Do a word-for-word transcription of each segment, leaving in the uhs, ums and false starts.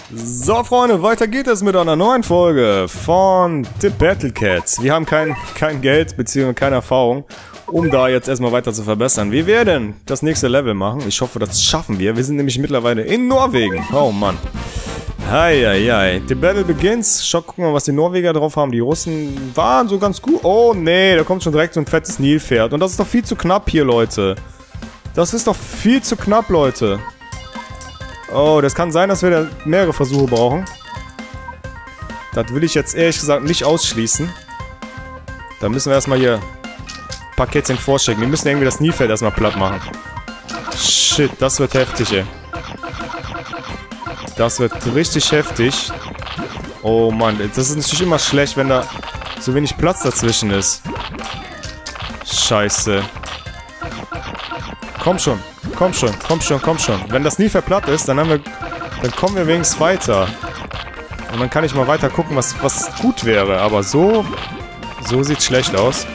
So Freunde, weiter geht es mit einer neuen Folge von The Battle Cats. Wir haben kein, kein Geld bzw. keine Erfahrung, um da jetzt erstmal weiter zu verbessern. Wir werden das nächste Level machen. Ich hoffe, das schaffen wir. Wir sind nämlich mittlerweile in Norwegen. Oh Mann. Heieiei. The Battle begins. Schau, gucken wir mal, was die Norweger drauf haben. Die Russen waren so ganz gut. Oh nee, da kommt schon direkt so ein fettes Nilpferd. Und das ist doch viel zu knapp hier, Leute. Das ist doch viel zu knapp, Leute. Oh, das kann sein, dass wir da mehrere Versuche brauchen. Das will ich jetzt ehrlich gesagt nicht ausschließen. Da müssen wir erstmal hier ein paar Kätzchen vorschicken. Die müssen irgendwie das Nilpferd erstmal platt machen. Shit, das wird heftig, ey. Das wird richtig heftig. Oh Mann, das ist natürlich immer schlecht, wenn da so wenig Platz dazwischen ist. Scheiße. Komm schon, komm schon, komm schon, komm schon. Wenn das Nilpferd platt ist, dann haben wir, dann kommen wir wenigstens weiter. Und dann kann ich mal weiter gucken, was, was gut wäre. Aber so, so sieht's schlecht aus.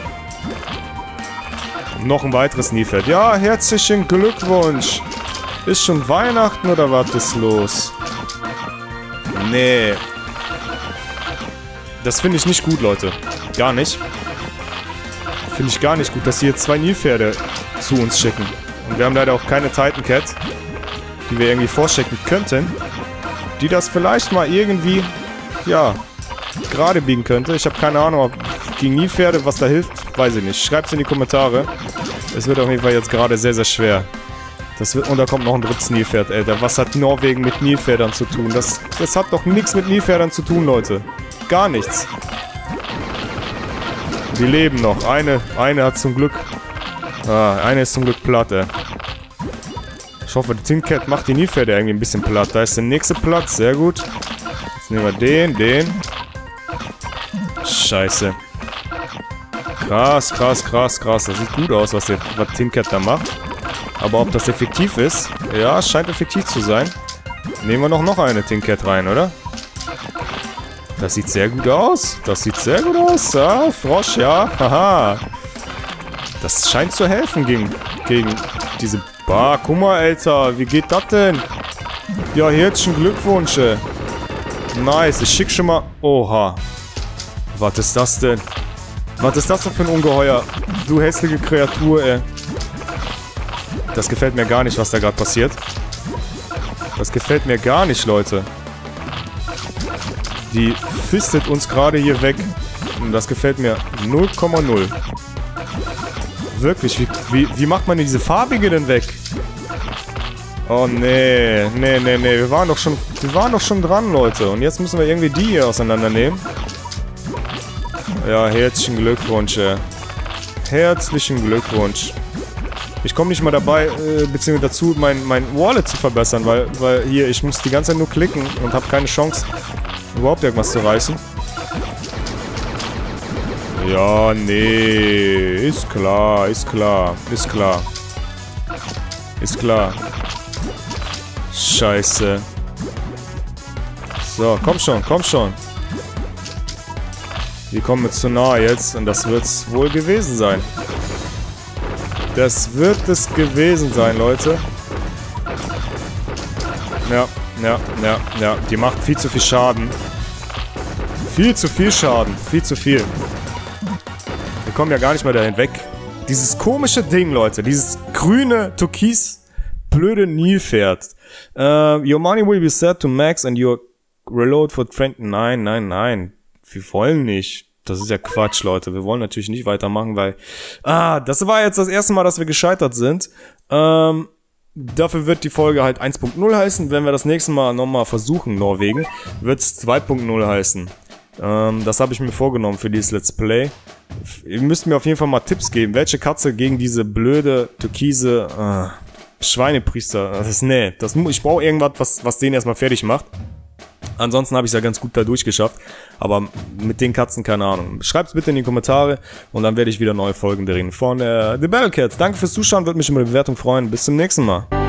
Noch ein weiteres Nilpferd. Ja, herzlichen Glückwunsch. Ist schon Weihnachten oder was ist los? Nee. Das finde ich nicht gut, Leute. Gar nicht. Finde ich gar nicht gut, dass sie hier zwei Nilpferde zu uns schicken. Und wir haben leider auch keine Titan Cat, die wir irgendwie vorschicken könnten, die das vielleicht mal irgendwie, ja, gerade biegen könnte. Ich habe keine Ahnung, ob gegen Nilpferde was da hilft, weiß ich nicht. Schreibt es in die Kommentare. Es wird auf jeden Fall jetzt gerade sehr, sehr schwer. Das wird, und da kommt noch ein drittes Nilpferd, Alter. Was hat Norwegen mit Nilpferdern zu tun? Das, das hat doch nichts mit Nilpferdern zu tun, Leute. Gar nichts. Die leben noch. Eine, eine hat zum Glück... Ah, eine ist zum Glück platt, ey. Ich hoffe, die Tin Cat macht die Nilpferde irgendwie ein bisschen platt. Da ist der nächste platt, sehr gut. Jetzt nehmen wir den, den. Scheiße. Krass, krass, krass, krass. Das sieht gut aus, was der was Tin Cat da macht. Aber ob das effektiv ist? Ja, es scheint effektiv zu sein. Nehmen wir noch, noch eine Tin Cat rein, oder? Das sieht sehr gut aus. Das sieht sehr gut aus. Ah, Frosch, ja. Haha. Das scheint zu helfen gegen, gegen diese... Bah, guck mal, Alter. Wie geht das denn? Ja, herzlichen Glückwunsch, ey. Nice. Ich schick schon mal... Oha. Was ist das denn? Was ist das denn für ein Ungeheuer? Du hässliche Kreatur, ey. Das gefällt mir gar nicht, was da gerade passiert. Das gefällt mir gar nicht, Leute. Die fistet uns gerade hier weg. Und das gefällt mir null Komma null. Wirklich, wie, wie, wie macht man diese farbige denn weg? Oh nee, nee, nee, nee, wir waren doch schon, wir waren doch schon dran, Leute. Und jetzt müssen wir irgendwie die hier auseinandernehmen. Ja, herzlichen Glückwunsch, ey. Herzlichen Glückwunsch. Ich komme nicht mal dabei, äh, beziehungsweise dazu, mein, mein Wallet zu verbessern, weil, weil hier, ich muss die ganze Zeit nur klicken und habe keine Chance, überhaupt irgendwas zu reißen. Ja, nee. Ist klar, ist klar, ist klar. Ist klar. Scheiße. So, komm schon, komm schon. Wir kommen jetzt zu nahe jetzt und das wird's wohl gewesen sein. Das wird es gewesen sein, Leute. Ja, ja, ja, ja. Die macht viel zu viel Schaden. Viel zu viel Schaden. Viel zu viel. Wir kommen ja gar nicht mehr dahin weg. Dieses komische Ding, Leute. Dieses grüne, türkis, blöde Nilpferd. Uh, your money will be set to max and your reload for Trent. Nein, nein, nein. Wir wollen nicht. Das ist ja Quatsch, Leute. Wir wollen natürlich nicht weitermachen, weil... Ah, das war jetzt das erste Mal, dass wir gescheitert sind. Ähm... Dafür wird die Folge halt eins Punkt null heißen. Wenn wir das nächste Mal nochmal versuchen, Norwegen, wird es zwei Punkt null heißen. Ähm, das habe ich mir vorgenommen für dieses Let's Play. Ihr müsst mir auf jeden Fall mal Tipps geben. Welche Katze gegen diese blöde, türkise äh, Schweinepriester? Das ist, nee, das, ich brauche irgendwas, was, was den erstmal fertig macht. Ansonsten habe ich es ja ganz gut da durchgeschafft. Aber mit den Katzen, keine Ahnung. Schreibt es bitte in die Kommentare und dann werde ich wieder neue Folgen drehen von äh, The Battle Cats. Danke fürs Zuschauen, würde mich über eine Bewertung freuen. Bis zum nächsten Mal.